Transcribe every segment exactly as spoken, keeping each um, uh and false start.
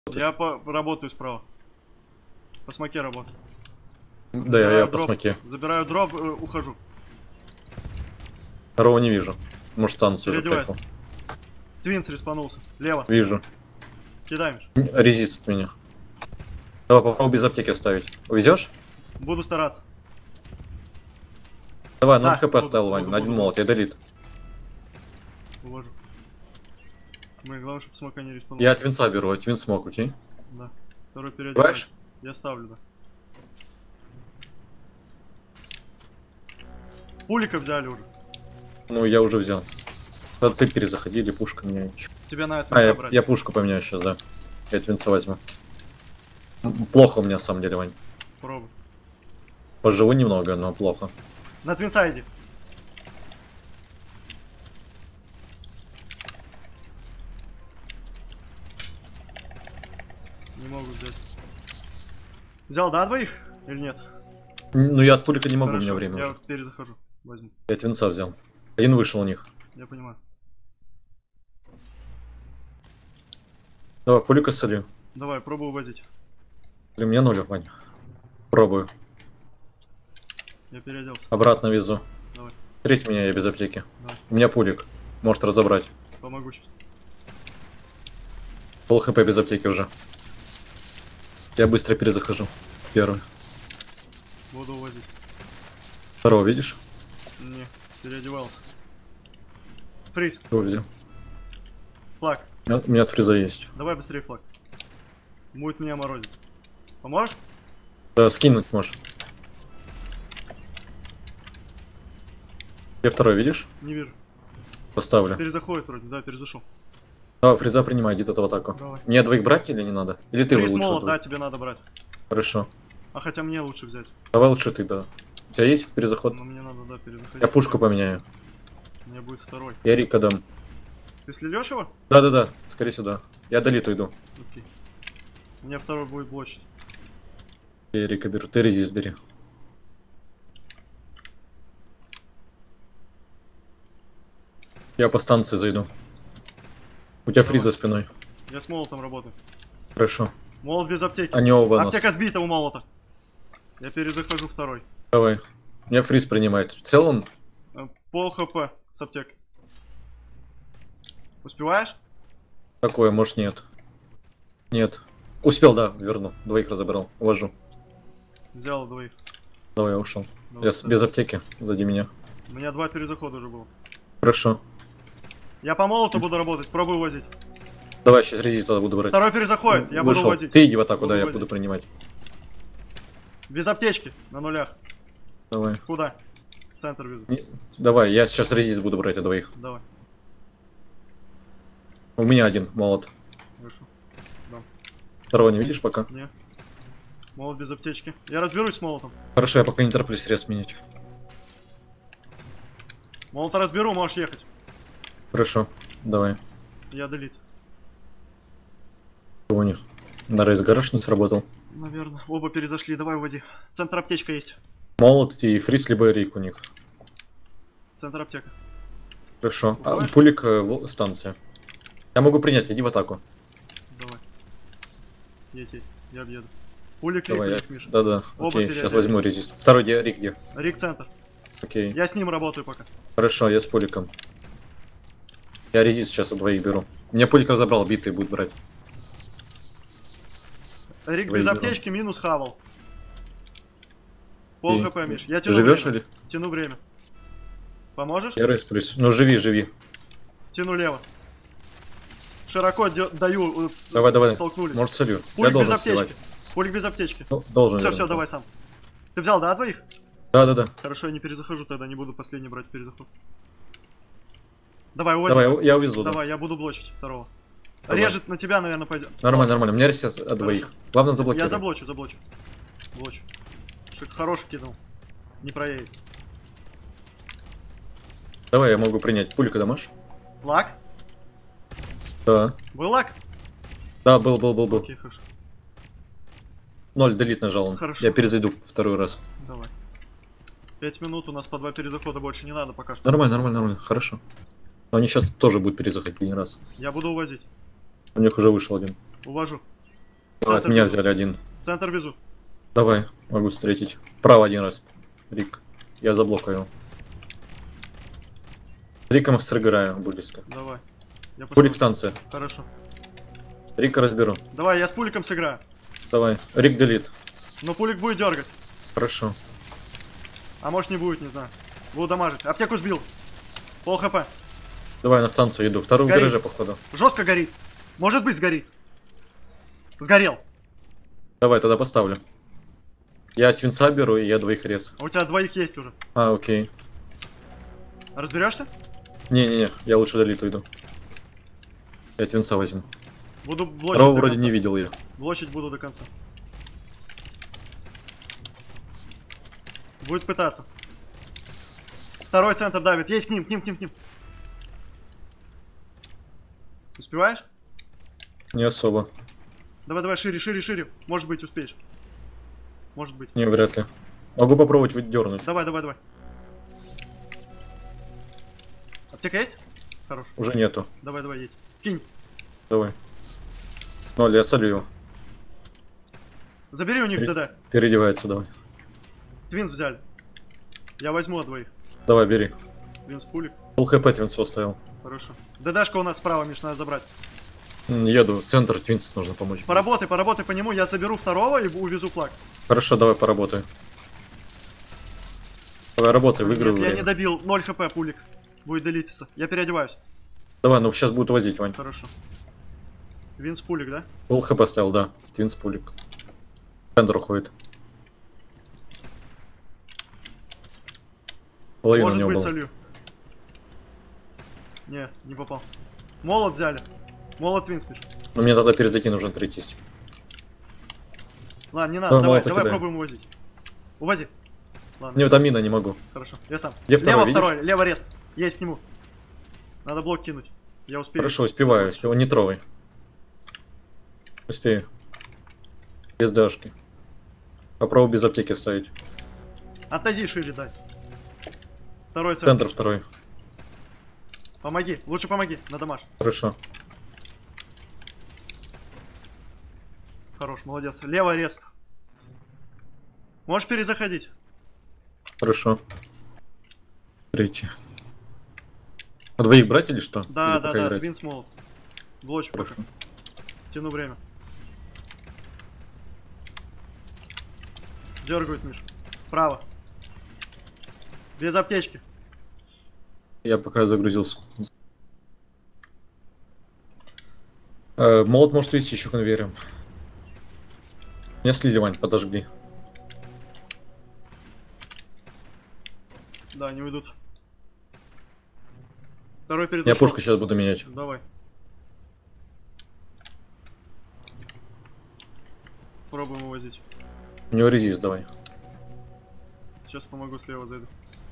Я по работаю справа. По смоке работаю. Да, я, я по смоке. Забираю дроп, э, ухожу. Второго не вижу. Может, танц уже приехал. Твинс респанулся. Лево. Вижу. Кидаем. Резист от меня. Давай попробуй без аптеки оставить. Увезешь? Буду стараться. Давай, да, ноль хп оставил, Вань, на один молот, я долит. Увожу. Мы главное, чтобы смока не респанулся. Я от винца беру, от вин смог, окей? Да. Второй переодеваешь? Я ставлю, да. Пулика взяли уже. Ну, я уже взял. Да ты перезаходи, или пушка меняю. Тебя на это а, я, брать. я пушку поменяю сейчас, да. Я от винца возьму. Плохо у меня, на самом деле, Вань. Пробуй. Поживу немного, но плохо. На твинсайде. Не могу взять. Взял, да, двоих? Или нет? Ну, я от пулика не могу, Хорошо, у меня время я уже. перезахожу. Возьму. Я от винца взял. Один вышел у них. Я понимаю. Давай, пулика солью. Давай, пробую возить. Для меня ноль, Вань. Пробую. Я переоделся. Обратно везу. Давай. Треть меня, я без аптеки. Давай. У меня пулик. Может разобрать. Помогу сейчас. Пол хп без аптеки уже. Я быстро перезахожу. Первый. Буду увозить. Второго видишь? Не, переодевался. Фриз. Его взял. Флаг. У меня, у меня от фриза есть. Давай быстрее флаг. Будет меня морозить. Поможешь? Да, скинуть можешь. Где второй, видишь? Не вижу. Поставлю. Перезаходит вроде, да, перезашел. Да, фриза принимай, где-то в атаку. Давай. Мне двоих брать или не надо? Или ты Фриз лучше? молот, да, тебе надо брать. Хорошо. А хотя мне лучше взять. Давай лучше ты, да. У тебя есть перезаход? Но мне надо, да, перезаходить. Я пушку поменяю. У меня будет второй. Я Рика дам. Ты слилешь его? Да-да-да, скорее сюда. Я долиту иду. Окей. У меня второй будет блочить. Я Рика беру, ты резист бери. Я по станции зайду. У тебя фриз за спиной. Я с молотом работаю. Хорошо. Молот без аптеки. Они оба нас. Аптека сбита у молота. Я перезахожу второй. Давай. Меня фриз принимает. В целом? Э, Пол хп с аптекой. Успеваешь? Такое, может нет. Нет. Успел, да, верну. Двоих разобрал. Увожу. Взял двоих. Давай, я ушел. Давай, Я с- без аптеки. Сзади меня. У меня два перезахода уже было. Хорошо. Я по молоту буду работать, пробую возить. Давай, сейчас резист буду брать. Второй перезаходит, я Вышел. буду возить. Ты иди в атаку, Буду да, я возить. буду принимать. Без аптечки, на нулях. Давай. Куда? В центр везу. Не- Давай, я сейчас резист буду брать от двоих. Давай. У меня один молот. Хорошо. Дам. Второго не видишь пока? Не. Молот без аптечки. Я разберусь с молотом. Хорошо, я пока не тороплюсь рез менять. Молота разберу, можешь ехать. Хорошо, давай. Я долит. Что у них? На рейс гараж не сработал. Наверное. Оба перезашли, давай увози. Центр аптечка есть. Молот и фриз, либо рик у них. Центр аптека. Хорошо. А, Уходишь? пулик э, в станция. Я могу принять, иди в атаку. Давай. Едь, едь. Я объеду. Пулик, Давай, Рик, я... Рик, Миша. Да-да, Оба окей, сейчас переоделись. возьму резист. Второй где? Рик где? Рик центр. Окей. Я с ним работаю пока. Хорошо, я с пуликом. Я резист сейчас у двоих беру. Меня пулик разобрал, битый будет брать. Рик Двоих без беру. аптечки, минус хавал. Пол И- хп, Миш. Я Ты тяну живешь время. или? Тяну время. Поможешь? Я рейс плюс. Ну живи, живи. Тяну лево. Широко дё- даю. э, с- Давай, давай. Столкнулись. Может солью. Я Пулик без должен аптечки. сливать. Пулик без аптечки. Ну, Должен. Все, все, наверное. давай сам. Ты взял, да, двоих? Да-да-да. Хорошо, я не перезахожу тогда, не буду последний брать перезаход. Давай, увози. Давай, я увезу. Да. Давай, я буду блочить второго. Давай. Режет на тебя, наверное, пойдет. Нормально, нормально. У меня ресет от двоих. Главное заблокировать. Я заблочу, заблочу. Блочу. Шик хороший кинул. Не проедет. Давай, я могу принять. Пулика дамаш? Лак? Да. Был лак? Да, был, был, был, был. Окей, хорошо. Ноль делит нажал он. Хорошо. Я перезайду второй раз. Давай. Пять минут, у нас по два перезахода больше не надо пока что. Нормально, нормально, нормально. Хорошо. Но они сейчас тоже будут перезаходить один раз. Я буду увозить. У них уже вышел один. Увожу. Давай, от Центр меня везу. взяли один. Центр везу. Давай, могу встретить. Право один раз. Рик. Я заблокаю. Риком сыграю близко. Давай. Я Пулик посмотрю. станция. Хорошо. Рика разберу. Давай, я с пуликом сыграю. Давай. Рик делит. Но пулик будет дергать. Хорошо. А может не будет, не знаю. Буду дамажить. Аптеку сбил. Пол хп. Давай на станцию иду. Вторую в Горит. гараже, походу. Жестко горит. Может быть, сгорит. Сгорел. Давай, тогда поставлю. Я твинца беру, и я двоих рез. А у тебя двоих есть уже. А, окей. Разберешься? Не-не-не, я лучше долит уйду. Я твинца возьму. Буду блочить Второго до вроде конца. не видел я. Блочить буду до конца. Будет пытаться. Второй центр давит. Есть к ним, к ним, к ним, к ним. Успеваешь? Не особо. Давай, давай, шире, шире, шире. Может быть, успеешь. Может быть. Не, вряд ли. Могу попробовать выдернуть. Давай, давай, давай. Аптека есть? Хорош. Уже нету. Давай, давай, едь. Кинь. Давай. Ноль, я солю его. Забери у них Пере- ДД. Переодевается, давай. Твинс взяли. Я возьму от двоих. Давай, бери. Твинс пулик. Пол хп твинцу оставил. Хорошо. ДДшка у нас справа, Миш, надо забрать. М, Еду. Центр твинц нужно помочь. Поработай, поработай по нему. Я заберу второго и увезу флаг. Хорошо, давай поработай. Давай работай, выиграю Нет, я время. не добил. ноль хп пулик. Будет делиться. Я переодеваюсь. Давай, ну сейчас будут возить, Вань. Хорошо. Винс пулик, да? Пол хп ставил, да. Твинц пулик. Центр уходит. Половина у Может него быть, была. солью. Не, не попал. Молот взяли. Молот Твинс пишет. Но мне тогда перезайти нужно третий. Ладно, не надо, Да, давай, молот давай кидаем. пробуем увозить. Увози. Ладно, Не, всё, там мина не могу. хорошо. Я сам. Где второй, лево видишь? второй, лево рез. Есть к нему. Надо блок кинуть. Я успею. Хорошо, успеваю, успеваю. Не трогай. Успею. Без дашки. Попробуй без аптеки ставить. Отойди шире, дай. Второй центр. Центр второй. Помоги. Лучше помоги. На дамаж. Хорошо. Хорош, молодец. Лево резко. Можешь перезаходить. Хорошо. Третий. А двоих брать или что? Да, Или да, пока да. играть? Твинс молот. Блочку пока. Хорошо. Тяну время. Дергают, Миш. Право. Без аптечки. Я пока загрузился. Э, молот может идти еще конвейером. Меня слили, Вань, подожди. Да, они уйдут. Второй Я перезашел. пушку сейчас буду менять. Давай. Пробуем увозить. У него резист, давай. Сейчас помогу, слева зайду.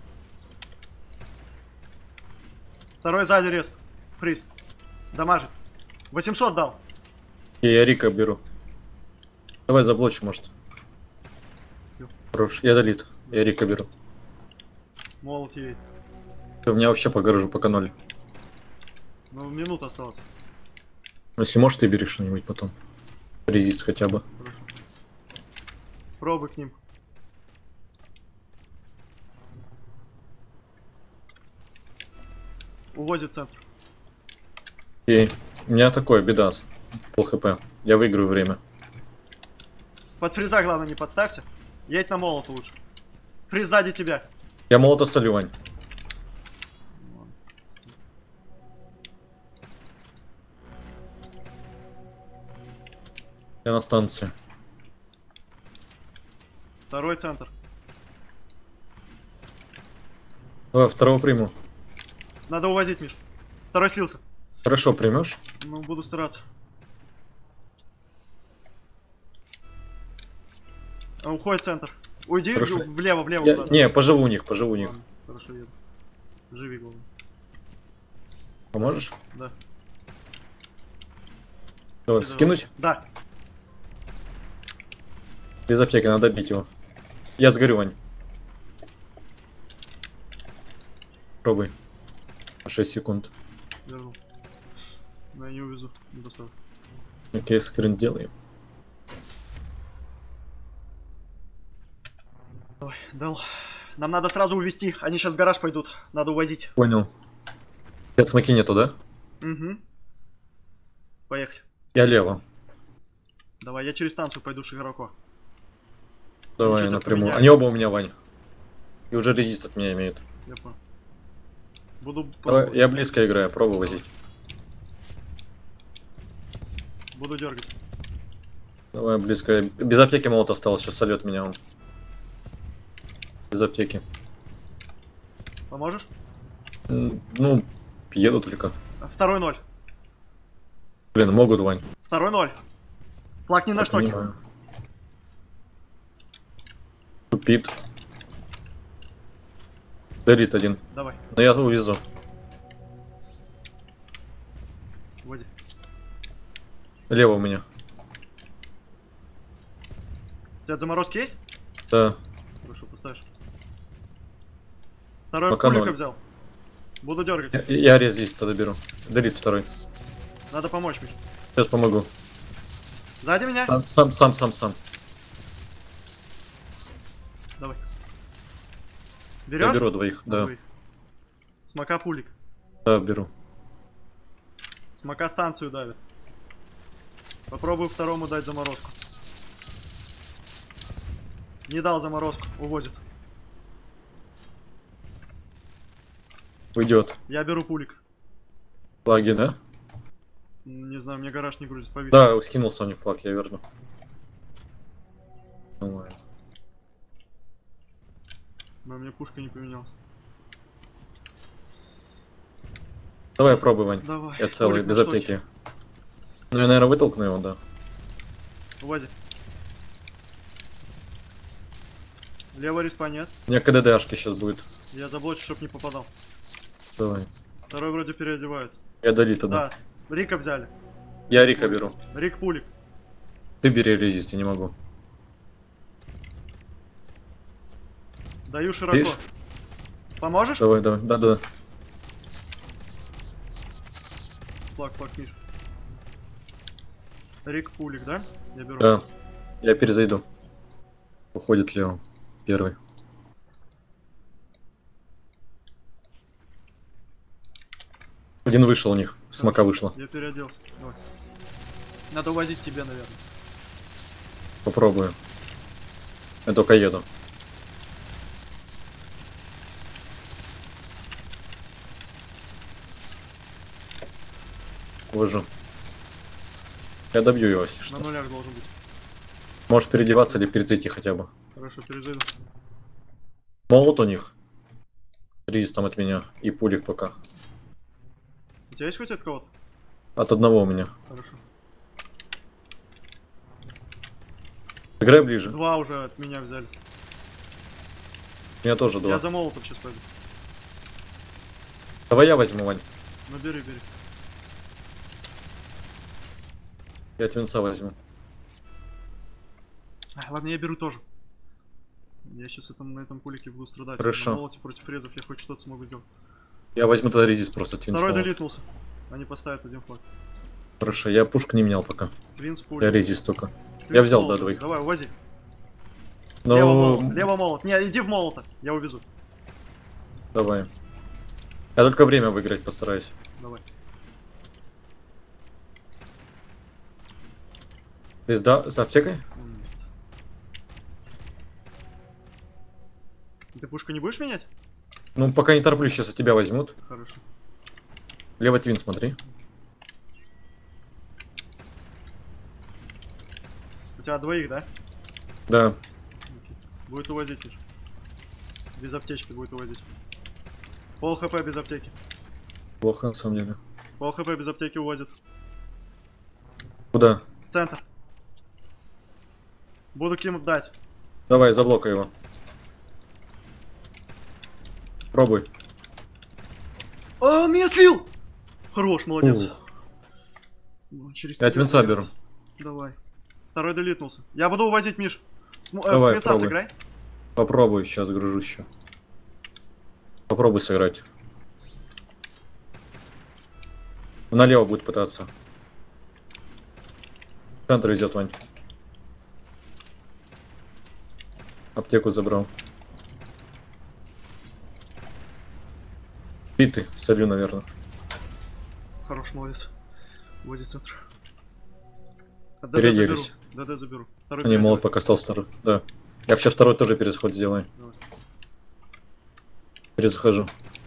Второй сзади респ. Фриз. Дамажит. восемьсот дал. И я Рика беру. Давай заблочу, может. Всё. Хорош. Я долит. Я Рика беру. Молот едет. У меня вообще по гаражу пока ноль. Ну, минута осталась. Если можешь, ты бери что-нибудь потом. Резист хотя бы. Хорошо. Пробуй к ним. Увозит центр. И у меня такое, беда. Пол хп. Я выиграю время. Под фриза, главное, не подставься. Едь на молот лучше. Фриз сзади тебя. Я молота солю, Вань. Я на станции. Второй центр. Давай, второго приму. Надо увозить, Миш. Второй слился. Хорошо, примешь? Ну, буду стараться. А, уходит центр. Уйди Хорошо. в- влево, влево. Я... куда-то. Не, поживу у них, поживу у них. Ладно, хорошо, еду. Живи, главное. Поможешь? Да. Давай, скинуть? Да. Без аптеки, надо бить его. Я сгорю, Вань. Пробуй. шесть секунд. Вернул. Но я не увезу. Не доставлю. Окей, скрин сделаем. Ой, дал. Нам надо сразу увезти. Они сейчас в гараж пойдут. Надо увозить. Понял. Нет, смоки нету, да? Угу. Поехали. Я лево. Давай, я через станцию пойду широко. Давай, что-то напрямую. поменяли. Они оба у меня, Вань. И уже резист от меня имеют. Я понял. Буду Давай, пробовать. я близко играю, пробую возить. Буду дергать. Давай, близко. Без аптеки молот осталось, сейчас сольет меня он. Без аптеки. Поможешь? М, Ну, еду только. Второй ноль. Блин, могут, Вань. Второй ноль. Флаг не на Я штоке. понимаю. Тупит. Горит один. Давай, Но я увезу. вози. Лево у меня. У тебя заморозки есть? Да. Хорошо, поставишь. Второй Пока пулика ноль. взял. Буду дергать. Я, я резист тогда беру. Горит второй. Надо помочь, Миш. Сейчас помогу. Сзади меня? Сам, сам, сам, сам, сам. Давай. Я Берешь? беру двоих, да. Давай. Смока пулик. Да, беру. Смока станцию давит. Попробую второму дать заморозку. Не дал заморозку, уводит. Уйдет. Я беру пулик. Флаги, да? Не знаю, мне гараж не грузит, повис. Да, скинулся у них флаг, я верну. Нормально. Но у меня пушка не поменялась. Давай пробуй, Вань. Давай. Я целый, Пулик без на штоке. аптеки. Ну, я, наверное, вытолкну его, да. Увози. Левый респа нет. У меня КДДшки сейчас будет. Я заблочу, чтоб не попадал. Давай. Второй вроде переодевается. Я дали тогда. Да. Рика взяли. Я Рика беру. Рик пулик. Ты бери резист, я не могу. Даю широко. Видишь? Поможешь? Давай, давай. Да, да. Флаг, флаг, Миш. Рик пулик, да? Я беру. Да. Я перезайду. Уходит лево. Первый. Один вышел у них. Смока вышла. Я переоделся. Давай. Надо увозить тебе, наверное. Попробую. Я только еду. Вожу. Я добью его, если На что. нулях должен быть. Можешь переодеваться или перезайти хотя бы. Хорошо, перезайду. Молот у них. Резистом от меня. И пулик пока. У тебя есть хоть от кого-то? От одного у меня. Хорошо. Играй ближе. Два уже от меня взяли. У меня тоже два. Я за молотом сейчас пойду. Давай я возьму, Вань. Ну бери, бери. Я от венца возьму. А, ладно, я беру тоже. Я сейчас этом, на этом пулике буду страдать. Хорошо. На молоте против резов я хоть что-то смогу сделать. Я возьму тогда резист просто от венца. Второй долитнулся. Они поставят один флаг. Хорошо, я пушку не менял пока. Твинс Я пулик. резист только. Твинс Я взял, молот. да, двоих. Давай, увози. Ну, Лево молот. Лево молот. Не, иди в молота. Я увезу. давай. Я только время выиграть постараюсь. Давай. Ты с, да, с аптекой? М. Ты пушку не будешь менять? Ну, пока не тороплюсь, сейчас от тебя возьмут. Хорошо. Левый твин, смотри. У тебя двоих, да? Да. Окей. Будет увозить лишь. Без аптечки будет увозить. Пол хп без аптеки. Плохо, на самом деле. Пол хп без аптеки увозит. Куда? Центр. Буду кем дать. Давай, заблокай его. Пробуй. А, он меня слил! Хорош, молодец. Ух. Ну, через Я от тебя, венца наверное. беру. Давай. Второй долитнулся. Я буду увозить, Миш. См... э, Давай, в твинца пробуй. сыграй. Попробуй, сейчас гружу еще. Попробуй сыграть. Налево будет пытаться. Центр идет, Вань. Аптеку забрал. Биты, солю, наверное. Хорош, молодец. Уводи центр. А ДД заберу. Переделись. ДД заберу. Второй Не, молот переделай. пока стал второй. Да. Я сейчас второй тоже перезаход сделаю. Давай. Перезахожу.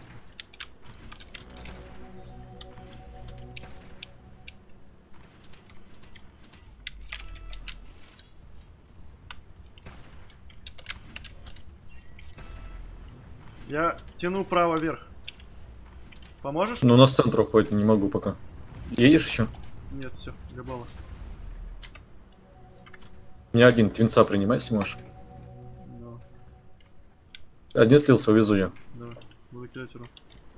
Я тяну право вверх. Поможешь? Ну, у нас центр уходит, не могу пока. Едешь еще? Нет, все, габала. Мне один твинца принимай, если можешь. Давай, Один слился, увезу я. давай. Буду кидать урон.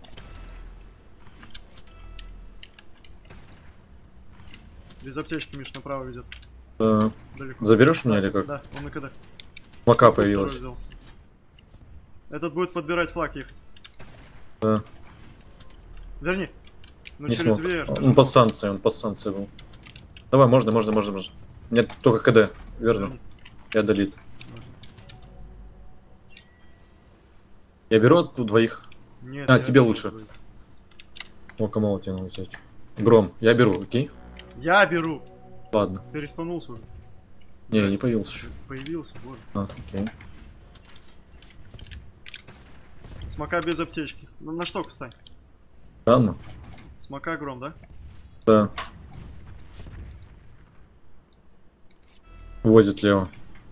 Без аптечки, Миш, направо ведет. Э, Далеко. Заберешь Да, меня или как? Да, он на КД. Мака Второй появилась. взял. Этот будет подбирать флаг их. Да. Верни. Ну Не через смог. веер. Он по станции, он по станции был. Давай, можно, можно, можно, можно. Нет, только КД. Верну. Верни. Я долит. Я беру от двоих. Нет, А, я тебе беру лучше. твой. О, кому тебе надо взять? Гром, я беру, окей? Я беру. Ладно. Ты респанулся уже. Не, не появился еще. Появился, боже. А, окей. Смока без аптечки. Ну, на шток встань. Ладно. Смока гром, да? Да. Возит лево.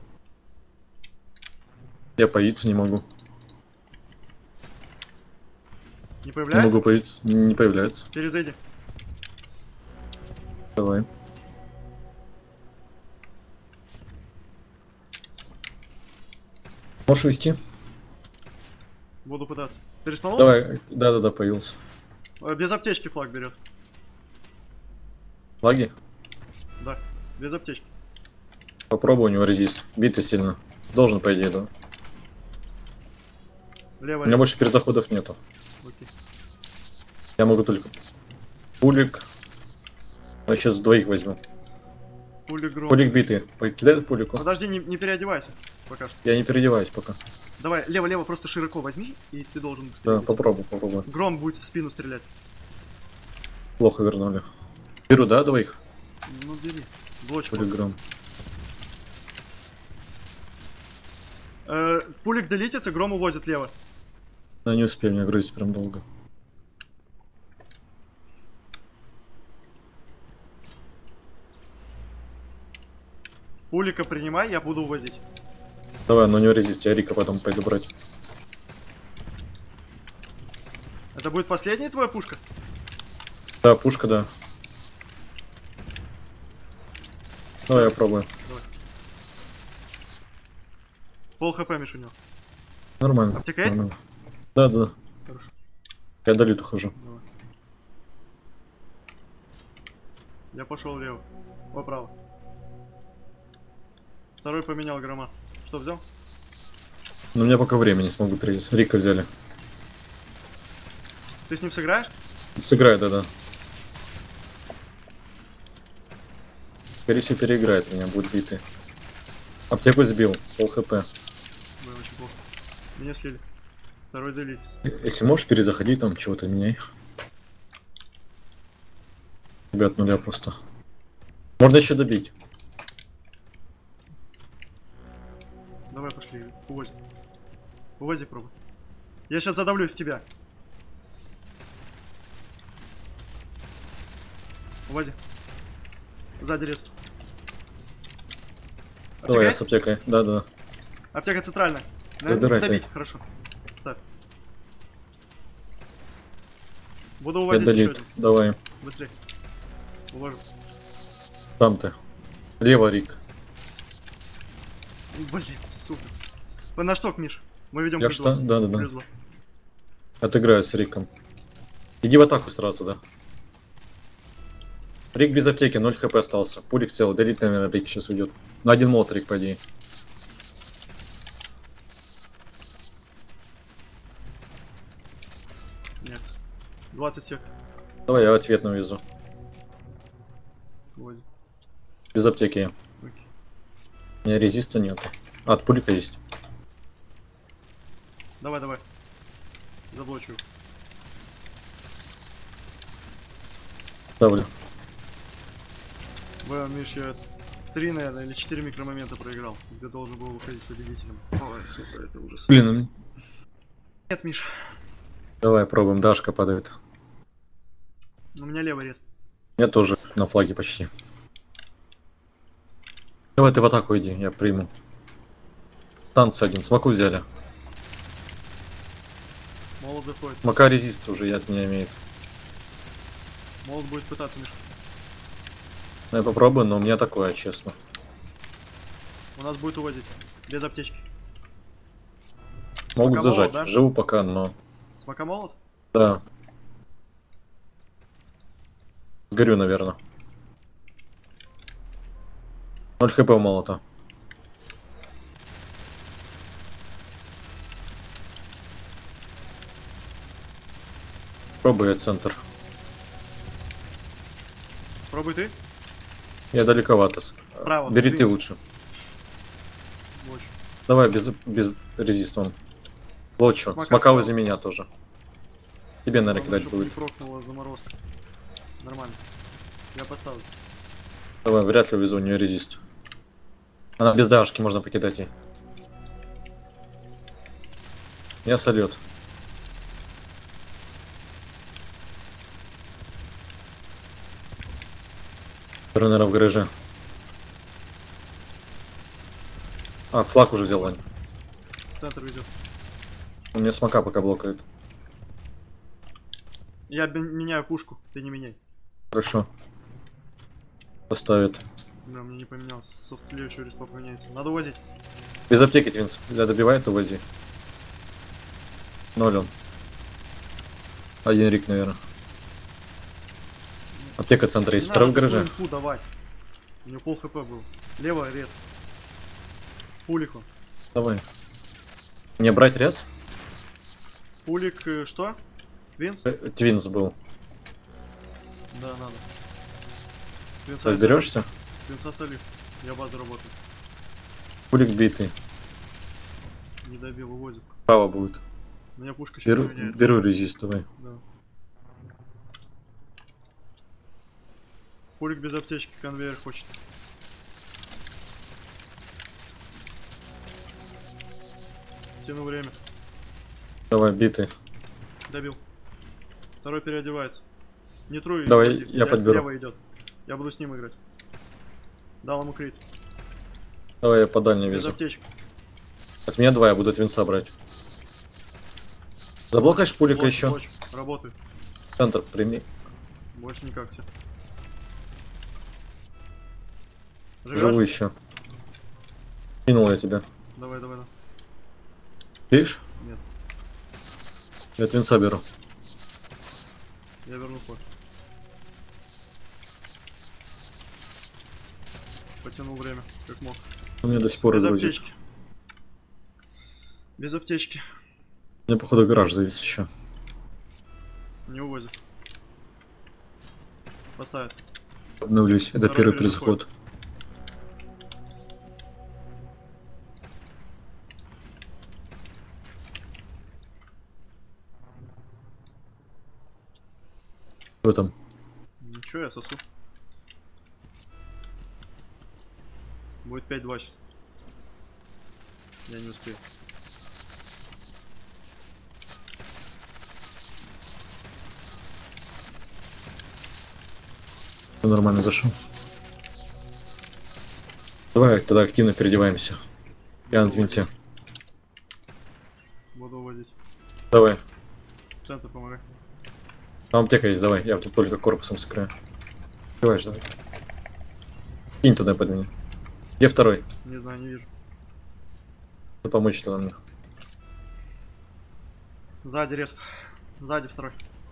Я поиться не могу. Не Не появляется? могу поиться. Не, не появляется. Перезайди. Давай. Можешь вести? Буду пытаться. Ты респанулся? Давай. Да-да-да, появился. Э, Без аптечки флаг берет. Лаги? Да, без аптечки. Попробуй, у него резист. Биты сильно. Должен, по идее, да. Лево, У меня больше перезаходов нету. Окей. Я могу только пулик. Я сейчас двоих возьму. Пули гром. Пулик битый. Кидай пулику. Подожди, не, не переодевайся пока что. Я не переодеваюсь пока. Давай, лево-лево просто широко возьми, и ты должен быстрее. Да, быть. попробуй, попробуй. Гром будет в спину стрелять. Плохо вернули. Беру, да, двоих? Ну, бери. Блочку. Пулик гром. Э, пулик долитится, гром увозит лево. Да, не успею, меня грызть прям долго. Пулика принимай, я буду увозить. Давай, но у него резист, я Рика потом пойду брать. Это будет последняя твоя пушка? Да, пушка, да. Давай, я пробую. Давай. Пол хп, Миш, у него. Нормально. Аптека есть? Нормально. Да, да, да. Хорошо. Я долит ухожу. Давай. Я пошел влево. Поправо. Второй поменял грома. Что взял? Но у меня пока времени, смогу перейти. Рика взяли. Ты с ним сыграешь? Сыграет, да-да. Скорее всего, переиграет меня, будет битый. Аптеку сбил, пол хп. Ой, очень плохо. Меня слили. Второй делитесь. Если можешь, перезаходи, там чего-то меняй. Ребят, нуля просто. Можно еще добить. Давай, пошли. Увози. Увози, пробуй. Я сейчас задавлю в тебя. Увози. Сзади рез. Давай, я Аптека? с аптекой. Да-да. Аптека центральная. Забирай, Добить, ты. хорошо. Ставь. Буду Я увозить еще долит. один. Давай. Быстрее. Увожу. Там ты. Лево, Рик. Блин, сука. Вы на шток, Миш. Мы ведем Я что? Да-да-да. Брюзло. Отыграю с Риком. Иди в атаку сразу, да. Рик без аптеки, ноль хп остался. Пулик целый. Долит, наверное, Рик сейчас уйдет. На один молот Рик, по идее. Нет. двадцать сек. Давай, я ответ навезу. Увози. Без аптеки я. Окей. У меня резиста нет. А, от пулика есть. Давай, давай. Заблочу. Ставлю. Б, Миш, я три, наверное, или четыре микромомента проиграл, где должен был выходить победителем. Ой, сука, это ужас. Блин, Нет, Миш, давай пробуем. Дашка падает. у меня левый рез. Я тоже на флаге почти. Давай ты в атаку иди, я приму. Танцы один. Смоку взяли. Молот заходит. Мака резист уже я от меня имеет. Молот будет пытаться, Миш. Ну, я попробую, но у меня такое, честно. У нас будет увозить. Без аптечки. Могут Смока зажать. молот, да? Живу пока, но... Смока молот? Да. Сгорю, наверное. ноль хп у молота. Пробую я центр. Пробуй ты. Я далековато. Право, Бери ты двинься. лучше. Больше. Давай без, без резистом. Лучше. Смока Смока справа. возле меня тоже. Тебе, наверное, Главное, кидать чтоб не будет. прокнула заморозка. Нормально. Я поставлю. Давай, вряд ли везу у нее резист. Она без дашки, можно покидать ей. Я сольет. Рунера в гараже. А, флаг уже взял, Вань. Центр ведет. У меня смока пока блокает. Я бе- меняю пушку, ты не меняй. Хорошо. Поставит. Бля, мне не поменял. Софтле еще респа поменяется. Надо увозить. Без аптеки, Твинс. Для добивает, увози. Ноль он. Один рик, наверное. Аптека центра есть. Не Второй в надо такую гараже. инфу давать. У него пол хп был. Левая рез. Пулику. Давай. Мне брать рез? Пулик э, что? Винс? Э, Твинс был. Да, надо. Винса Разберешься? солив. Винса солив. Я базу работаю. Пулик битый. Не добил, вывозит. Право будет. У меня пушка сейчас Беру, поменяется. беру резист, давай. Да. Пулик без аптечки, конвейер хочет. Тяну время. Давай, битый. Добил. Второй переодевается. Не труй. Давай, вози. я подберу. Лево идет. Я буду с ним играть. Дал ему крит. Давай я по дальней Без везу. аптечки. От меня два, я буду Твинса брать. Заблокаешь пулика Блоч, еще? блоч. Работаю. Центр прими. Больше никак тебе. Живу Живешь? еще. Кинул я тебя. Давай, давай, давай. Видишь? Нет. Я Твинса беру. Я верну ход. Потянул время, как мог. У меня до сих пор Без грузит. аптечки. Без аптечки. Мне, походу, гараж завис еще. Не увозит. Поставит. Обновлюсь. Это Второй первый перезаход. перезаход. Что там? Ничего, я сосу. Будет пять-два сейчас. Я не успею. Всё нормально зашел. Давай тогда активно переодеваемся. Я на Твинсе. Буду увозить. Давай. Центр помогай. Там аптека есть, давай. Я тут только корпусом сыграю. Открываешь, давай. Кинь туда под меня. Где второй? Не знаю, не вижу. Ты помочь тогда мне. Сзади респ. Сзади второй.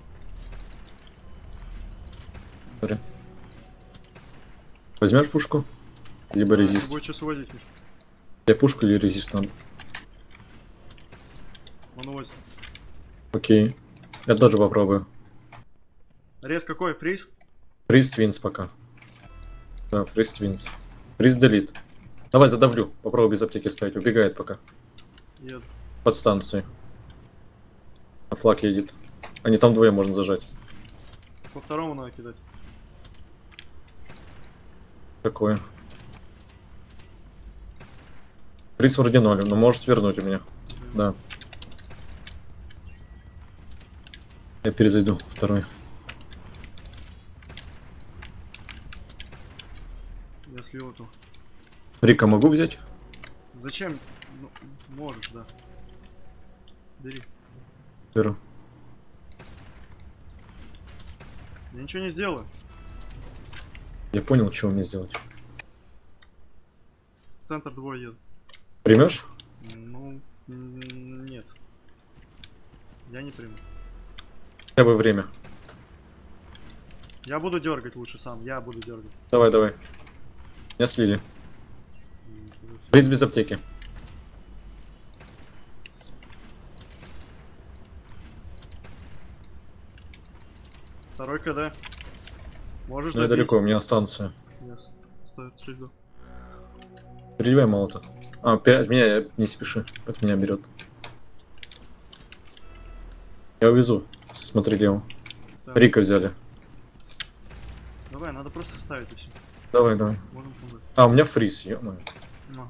Смотри. Возьмешь пушку? Либо Да, резист. будет сейчас увозить, Миш. Тебе пушку или резист надо? Он увозит. Окей. Я тоже попробую. Рез какой? Фриз? Фриз Твинс пока. Да, фриз Твинс. Фриз делит. Давай задавлю. Попробуй без аптеки ставить. Убегает пока. Еду. Под станцией. На флаг едет. Они там двое можно зажать. По второму надо кидать. Такое. Приз вроде ноль, но может вернуть у меня. Да. Я перезайду второй. Я слил эту. Рика могу взять? Зачем? Ну, можешь, да. Бери. Беру. Я ничего не сделаю. Я понял, что мне сделать. В центр двое едут. Примешь? Ну, м, нет. Я не приму. Хотя бы время. Я буду дергать лучше сам. Я буду дергать. Давай, давай. Меня слили. М, Приз без аптеки. Второй КД. Можешь Ну, я добить? далеко, у меня станция. Я с- стоит шесть до. Передевай молото. А, от меня я- не спеши. От меня берет. Я увезу. Смотри лево. Центр. Рика взяли. Давай, надо просто ставить и все. Давай, давай. Можем помочь. А, у меня фриз, ё-моё. На.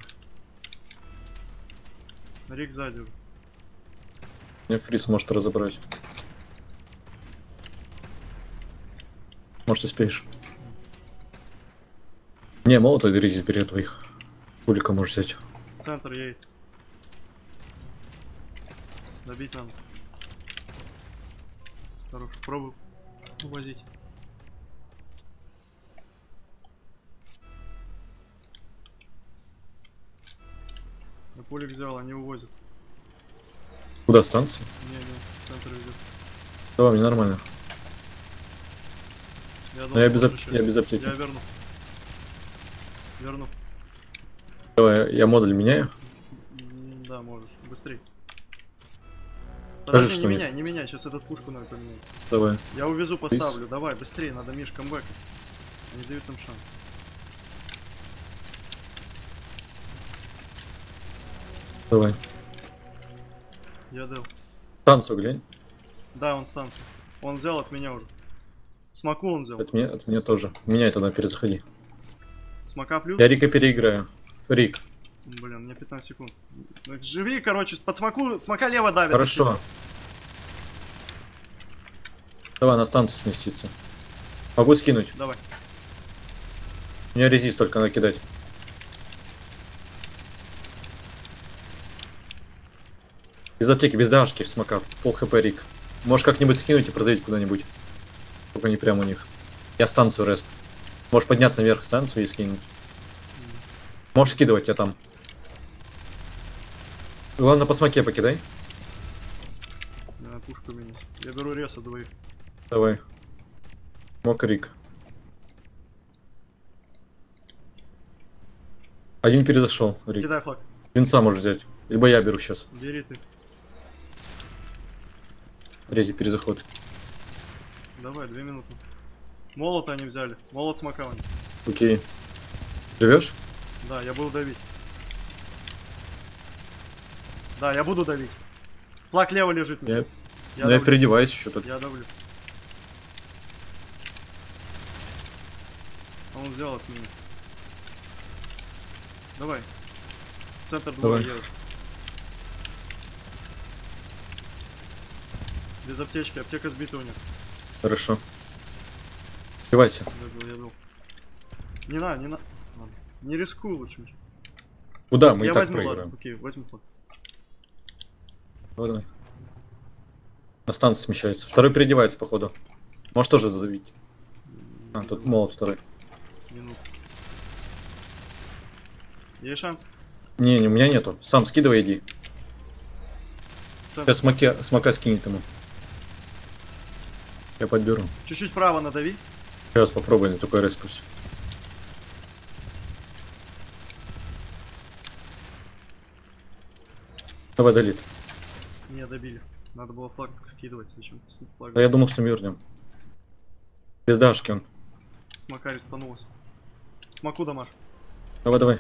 Рик сзади. У меня фриз может разобрать. Может, успеешь. Не, молото резис берет двоих. Пулика можешь взять. Центр едет. Добить надо. Хорош. Пробуй увозить. Я пулик взял, они увозят. Куда станция? Не, не, центр идет. Давай, мне нормально. Я, Но я без, ап- возвращаюсь. я без аптеки. Я верну. Верну. Давай, я модуль меняю. М, Да, можешь. Быстрей. Скажи, Подожди, не что нет. меняй, не меняй, сейчас этот пушку надо поменять. Давай. Я увезу, поставлю. Давай, быстрее, надо Миш камбэк. Они дают нам шанс. Давай. Я дал. Станцию глянь. Да, он станцию. Он взял от меня уже. Смоку он взял. От меня, от меня тоже. Меняй тогда, перезаходи. Смока плюс? Я Рика переиграю. Рик. Блин, мне пятнадцать секунд. Ну, живи, короче, под смоку, смока лево давит. Хорошо. Давай на станцию сместиться. Могу скинуть. Давай. У меня резист только накидать. Без аптеки, без дашки, смока. Пол хп Рик. Можешь как-нибудь скинуть и продавить куда-нибудь. Только не прямо у них. Я станцию респ. Можешь подняться наверх станцию и скинуть. Можешь скидывать я там. Главное по смоке покидай. Я пушку минус. Я беру реса двоих. Давай. Мок Рик. Один перезашел, Рик. Кидай флаг. Винца можешь взять. Либо я беру сейчас. Бери ты. Третий перезаход. Давай, две минуты. Молот они взяли. Молот смока. Окей. Живешь? Да, я буду давить. Да, я буду давить. Флаг лево лежит. Я, Я, ну, я давлю. переодеваюсь еще тут. Я давлю. Он взял от меня. Давай. Центр двое Давай. едут. Без аптечки, аптека сбита у них. Хорошо. Одевайся. Я был, я был. Не на, не на. Ладно. Не рискуй лучше. Миш. Куда? Мы Я и так возьму, проиграем. ладно, окей, возьму флаг. Давай, давай. На станцию смещается. Второй переодевается, походу. Можешь тоже задавить. А, тут молот второй. Минут. Есть шанс? Не, не, у меня нету. Сам скидывай, иди. Центр. Сейчас смоке, смока скинет ему. Я подберу. Чуть-чуть право надави. Сейчас попробуем, только респусь. Давай, долит. Не добили. Надо было флаг скидывать, зачем с флагом. Да я думал, что мерзнем. Без дашки он. Смока респанулась. Смоку дамаш. Давай, давай.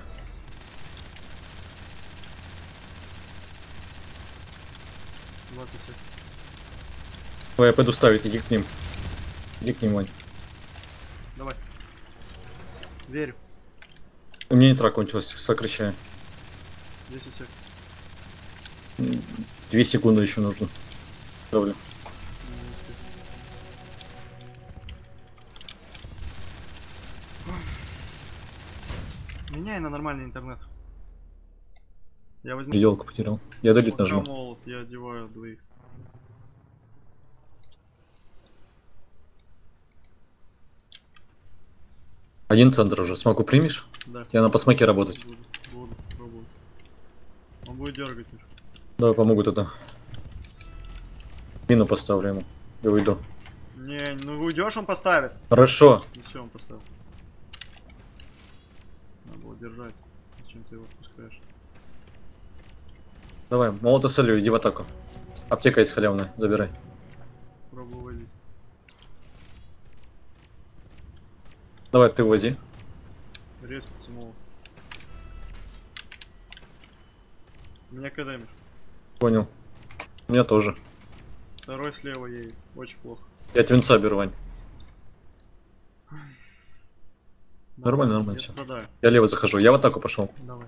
двадцать семь. Давай, я пойду ставить, иди к ним. Иди к ним, Вань. Давай. Верю. У меня нитра кончилась, сокращаю. десять сек. Две секунды еще нужно. Добре. Меняй на нормальный интернет. Я возьму. Елку потерял. Я долить Пока нажму. молот, я одеваю двоих. Один центр уже. Смоку примешь? Да. Я на посмоке работать. Буду, буду, пробую. Он будет дергать. Миш. Давай помогу тогда. Мину поставлю ему. Я уйду. Не, ну уйдешь, он поставит. Хорошо. И все, он поставил. Надо было держать. Зачем ты его отпускаешь? Давай, молото солью, иди в атаку. Аптека есть халявная, забирай. Пробую возить. Давай, ты вози. Респится молот. Меня когда, Миш? Понял. У меня тоже. Второй слева едет. Очень плохо. Я твинца беру, Вань. Нормально, нормально Я все. страдаю. Я лево захожу. Я в атаку пошел. Давай.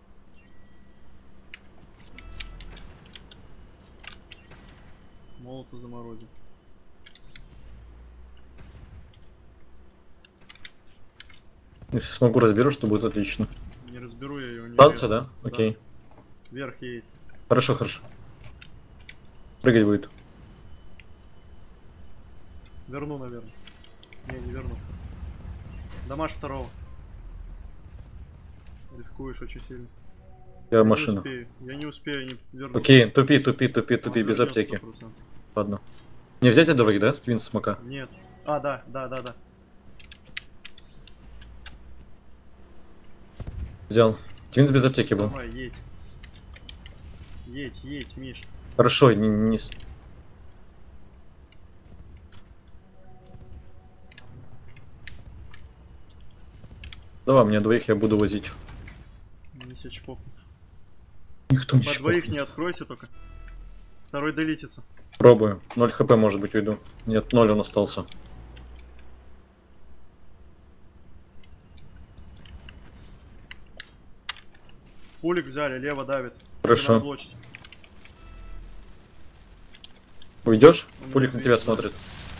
Молоту заморозил. Если смогу разберу, что будет отлично. Не разберу я его. Не Станция, резко. да? Окей. Вверх едет. Хорошо, хорошо. Прыгать будет. Верну, наверное. Не, не верну. Дамаж второго. Рискуешь очень сильно. Я Я машина. не успею. Я не успею, не верну. Окей, тупи, тупи, тупи, тупи, Он без вернёт аптеки. сто процентов. Ладно. Не взять от двоих, да? Твин смока. Нет. А, да, да, да, да. Взял. Твинс без аптеки был. Давай, едь. Едь, едь, Миш. Хорошо, не, не... с- Давай, мне двоих я буду возить. Не себя чпокнут. Никто не По чпокнет. двоих не откройся только. Второй долитится. Пробую. ноль хп может быть уйду. Нет, ноль он остался. Пулик взяли, лево давит. Хорошо. Надо блочить. Уйдешь? У меня Пулик на тебя видно. смотрит.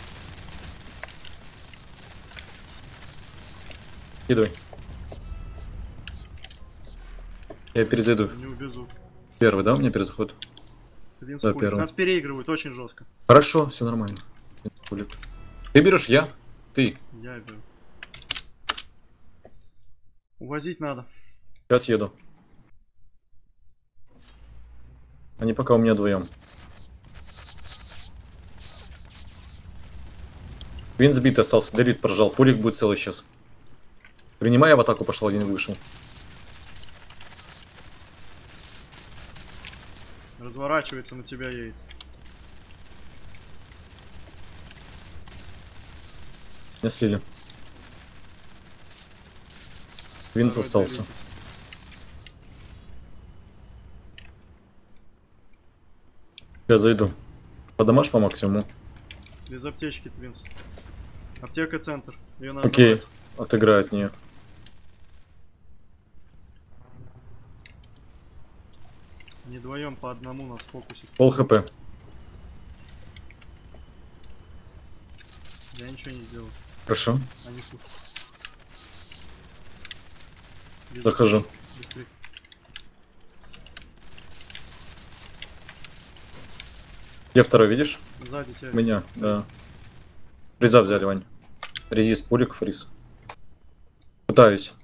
Кидывай. Я перезайду. Не убезу. Первый, да, у меня перезаход? Один с Да, пулик. первый. Нас переигрывают очень жестко. Хорошо, все нормально. Пулик. Ты берешь, я? Ты. Я беру. Увозить надо. Сейчас еду. Они пока у меня вдвоем. Вин сбит остался, Делит прожал. Пулик будет целый сейчас. Принимай, я в атаку пошел, один вышел. Разворачивается, на тебя едет. Меня слили. Винс Второй остался. долитится. Я зайду. Подамаш по максимуму. Без аптечки, Твинс. Аптека центр. Ее надо Окей. забрать. Отыграю от нее. Не вдвоем по одному нас фокусит. Пол хп. Я ничего не сделал. Хорошо. Они сушат. Без Захожу. аптечки. Быстрее. Где второй, видишь? Сзади тебя. Меня, да. Фриза взяли, Вань. Резист, пулик, фриз. Пытаюсь.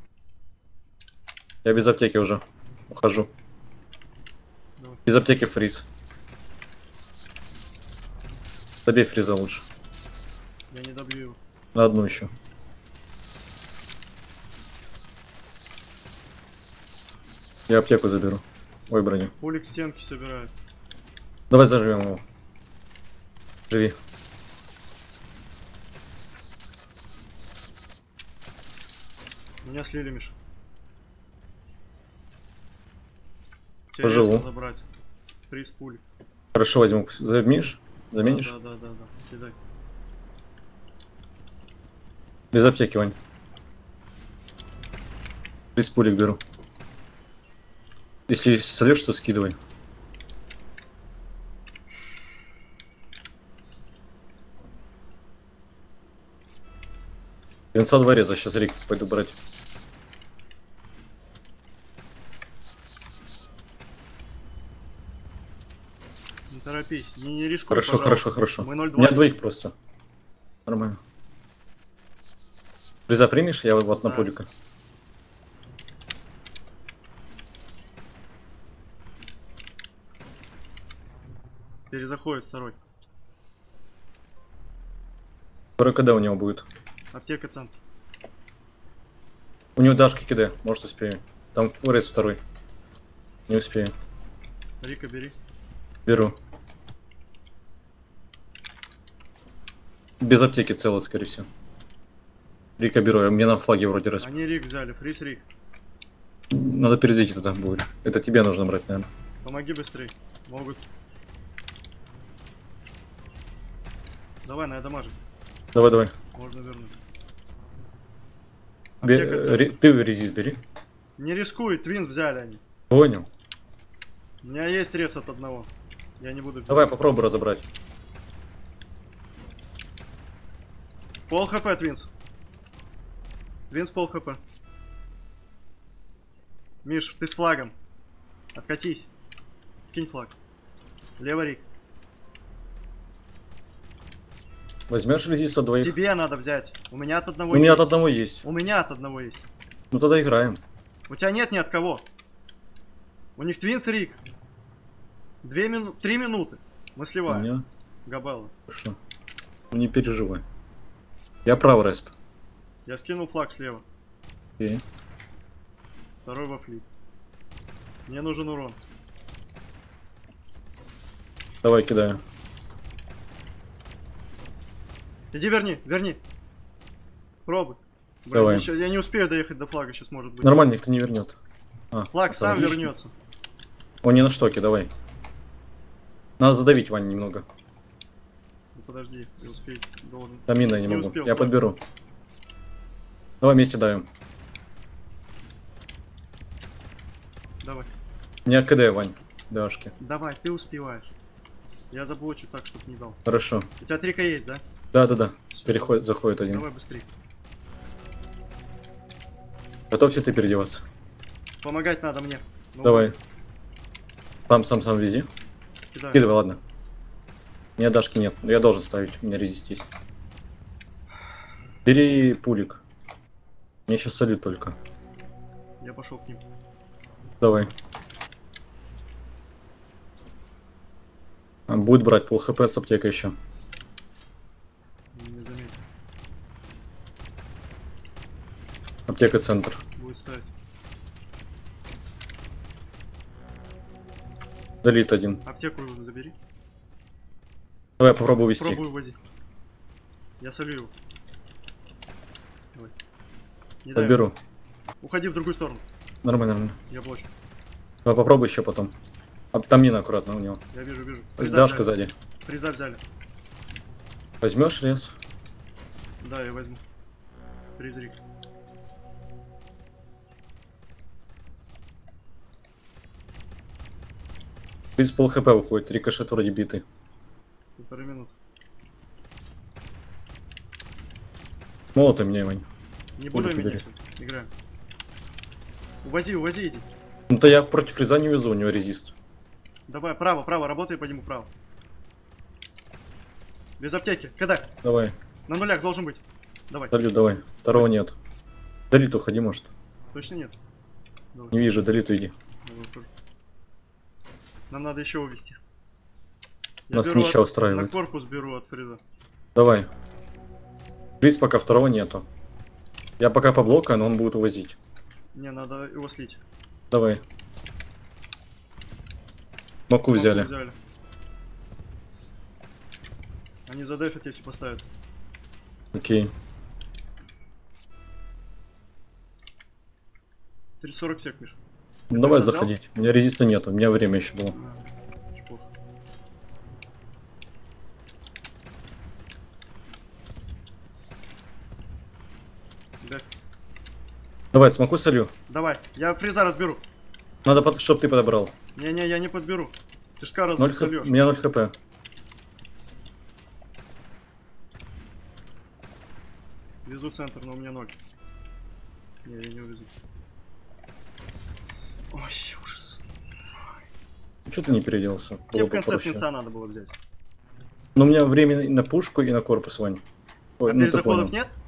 Я без аптеки уже. Ухожу. Давай. Без аптеки фриз. Добей фриза лучше. Я не добью его. На одну еще. Я аптеку заберу. Ой, броню. Пулик стенки собирает. Давай заживем его. Живи. Меня слили, Миш. Тебе Поживу. резко забрать. Приз пулик. Хорошо, возьму. Заменишь? Заменишь? Да, да, да, да. Кидай. Без аптеки, Вань. Из пулик беру. Если сольешь, то скидывай. Венца двореза, сейчас Рик пойду брать. Не торопись, не, не рискуй, Хорошо, пожалуйста. хорошо, хорошо. Мы ноль У меня два. двоих просто. Нормально. Приза примешь? Я вот на Да. пулика. Перезаходит второй. Второй КД у него будет. Аптека центр. У него дашки КД, может успею. Там форес второй. Не успею. Рика, бери. Беру. Без аптеки цело, скорее всего. Рика беру, а мне на флаге вроде раз. Они Рик взяли, фриз Рик. Надо перезайти тогда будет. Это тебе нужно брать, наверное. Помоги быстрей. Могут. Давай, на дамажить. Давай, давай. Можно вернуть. Бе- Аптека центр. ре- Ты резист бери. Не рискуй, твинс взяли они. Понял. У меня есть рез от одного. Я не буду. Давай попробуй разобрать. Пол хп, твинс. Твинс пол хп. Миш, ты с флагом. Откатись. Скинь флаг. Левый Рик. Возьмешь резист от двоих? Тебе надо взять. У меня от одного У меня есть. от одного есть. У меня от одного есть. Ну тогда играем. У тебя нет ни от кого. У них твинс Рик. Две минуты. Три минуты. Мы У сливаем. меня. Габелла. Хорошо. Ну не переживай. Я прав респ. Я скинул флаг слева. Окей. Второй во флип. Мне нужен урон. Давай кидаю. Иди верни, верни. Пробуй. Блин, Давай. Я, ща- я не успею доехать до флага, сейчас может быть. Нормально, никто не вернет. А, Флаг сам отлично. вернется. Он не на штоке, давай. Надо задавить Вань немного. Ну, подожди, я успею. Должен. Там мина я не Не могу. успел, Я да. подберу. Давай вместе давим. Давай. Не КД, Вань. Дашки. Давай, ты успеваешь. Я заблочу так, чтобы не дал. Хорошо. У тебя трика есть, да? Да, да, да. Всё, Переходит, заходит Давай, один. давай быстрее. Готовься ты переодеваться. Помогать надо мне. Ну, Давай. вот, Сам, сам, сам вези. кидаю. Кидывай, ладно. У меня дашки нет. но я должен ставить. У меня резист есть. Бери пулик. Мне сейчас солит только. Я пошел к ним. Давай. А, будет брать пол хп с аптекой еще. Не заметил. Аптека центр. Будет ставить. Долит один. Аптеку забери. Давай я попробую вести. Пробую уводи. Я солю его. Давай. Не дай. Подберу. Уходи в другую сторону. Нормально, нормально. Я блочу. Давай попробуй еще потом. А, там мина аккуратно у него. Я вижу, вижу. Дашка взяли. сзади. Приза взяли. Возьмешь лес? Да, я возьму. Призрик. Из пол хп выходит. Рикошет вроде битый. Полторы минуты. Молотай меня, Вань. Не буду Пулик менять. Играем. Увози, увози, иди. Ну то я против фриза не везу, у него резист. Давай, право, право, работай по нему право. Без аптеки. Когда? Давай. На нулях должен быть. Давай. Долит, давай. Второго нет. Долит, уходи, может. Точно нет? Давай. Не вижу, долит, уйди. Давай, ухожу. Нам надо еще увести. Нас беру ничего от- устраивает. На корпус беру от Фриза. Давай. Фриз пока второго нету. Я пока поблокаю, но он будет увозить. Не, надо его слить. Давай. Маку взяли. взяли. Они задефят, если поставят. Окей. три сорок сек, Миш. Ну, давай создал? заходить. У меня резиста нету, у меня время еще было. А, плохо. Деф. Давай, смоку солю. Давай, я фреза разберу. Надо, под... чтобы ты подобрал. Не-не, я не подберу. Ты ж скоро Ноль хп... У засольешь. меня ноль хп. Везу центр, но у меня ноль. Не, я не увезу. Ой, ужас. Чего ты не переделался? Тебе Было в бы конце проще. пинца надо было взять. Но у меня время и на пушку и на корпус, Вань. Ой, А ну ты перезаходов понял. нет?